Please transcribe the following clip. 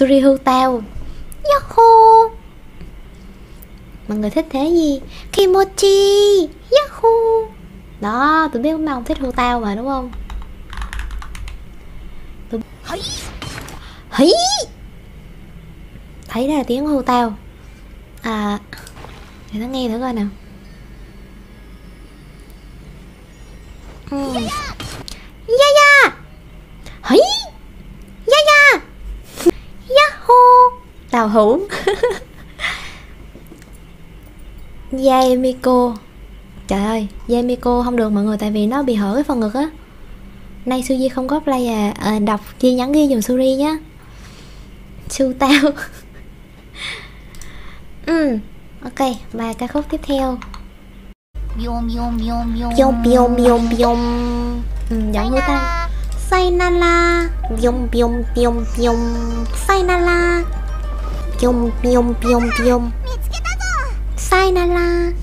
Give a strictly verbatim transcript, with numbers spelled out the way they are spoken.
Suri hưu tao. Yahoo. Mọi người thích thế gì? Kimochi. Yahoo. Đó, tôi biết mấy ông thích hưu tao mà đúng không? Tôi... Hí. Thấy đó là tiếng hưu tao. À, để nó nghe thử coi nào. Hmm. Yaya. Hí. Yaya. Yahoo. Tàu hũ. Yamiko. Trời ơi, Yamiko không được mọi người, tại vì nó bị hở cái phần ngực á. Nay Suzy không có play à, à đọc chi nhắn ghi dùm Suri nhá. Su tao. Ừ, ok, và ca khúc tiếp theo. Biom biom biom biom Biom biom biom biom. Ừ, giọng hưu tao. Sayonara. Biom biom biom biom. Sayonara. Biom biom biom biom. Sayonara.